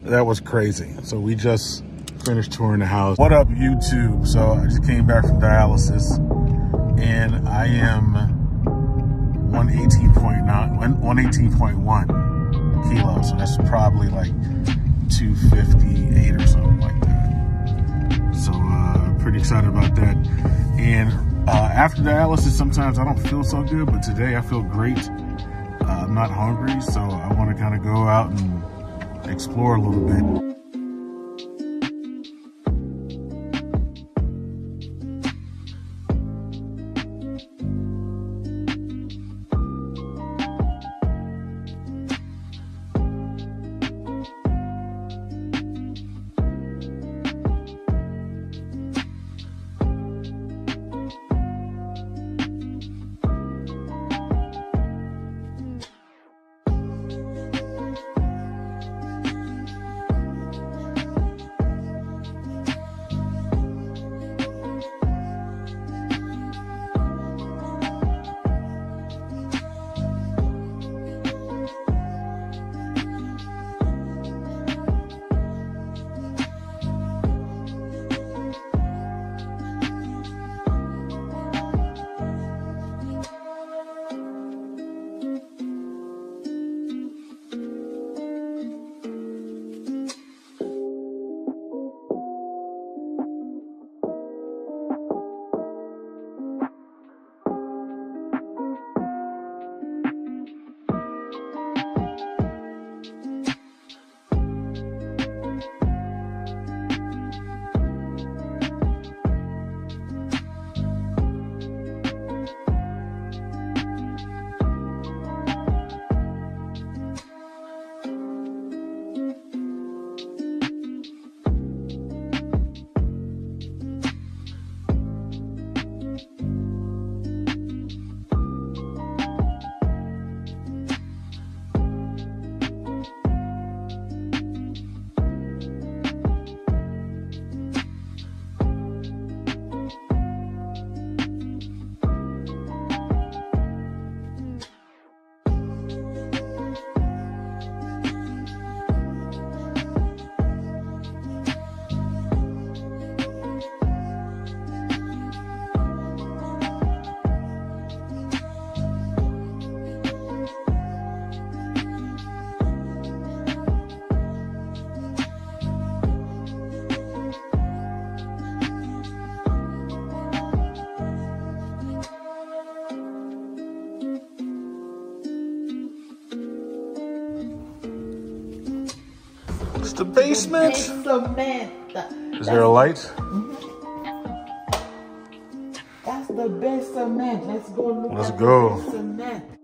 That was crazy. So we just finished touring the house. What up, YouTube? So I just came back from dialysis and I am 118.1 kilos. So that's probably like 258 or something like that. So pretty excited about that. And after dialysis, sometimes I don't feel so good, but today I feel great. I'm not hungry, so I want to kind of go out and explore a little bit. It's the basement. Is there a light? That's the best cement. Let's go look Let's at go. the best cement.